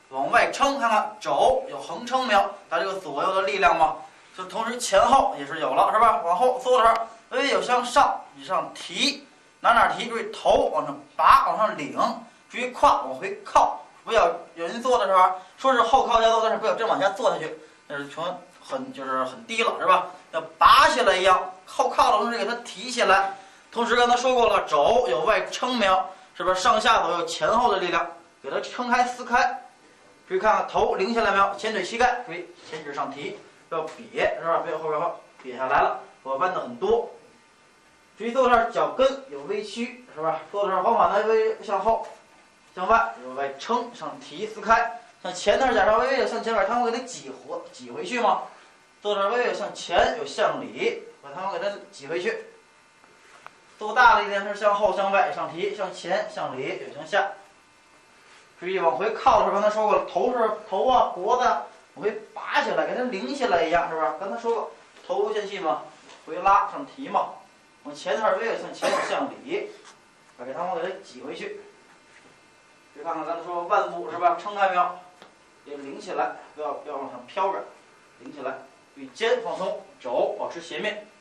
往外撑，看看肘有横撑没有？它这个左右的力量嘛，就同时前后也是有了，是吧？往后缩的时候，微微有向上以上提，哪提？注意头往上拔，往上领，注意胯往回靠，不要有人做的时候说是后靠加坐，但是不要真往下坐下去，那是很低了，是吧？要拔起来一样，后靠的同时给它提起来。同时刚才说过了，肘有外撑没有？是不是上下左右前后的力量给它撑开撕开？注意看看头领起来没有？前腿膝盖，注意前指上提，不要瘪，是吧？不要后边瘪下来了，或弯的很多。注意坐的时候脚跟有微曲，是吧？坐的时候方法呢微向后、向外，有外撑上提撕开。向前的时候，假设微微的向前边，它会给它挤回去吗？坐的时候微微有向前有向里，把它们给它挤回去。做大了一点是向后、向外、上提、向前、向里、有向下。注意往回靠的时候，刚才说过了，头啊、脖子啊往回拔起来，给它领起来一样，是吧？刚才说过，头无间隙嘛，回拉上提嘛，往前的时候微微向前有向里，给它挤回去。就看看刚才说腕部是吧？撑开没有？也领起来，不要往上飘着，领起来。注意肩放松，肘保持斜面。